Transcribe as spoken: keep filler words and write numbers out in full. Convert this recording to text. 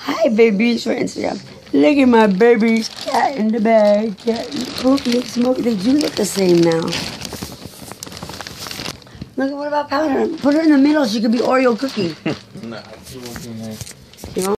Hi, babies for Instagram. Look at my babies. Cat in the bag. Cat in the cookie. Smoke. They do look the same now. Look, what about powder? Put her in the middle. She could be Oreo cookie. Nah, she won't do that. You know?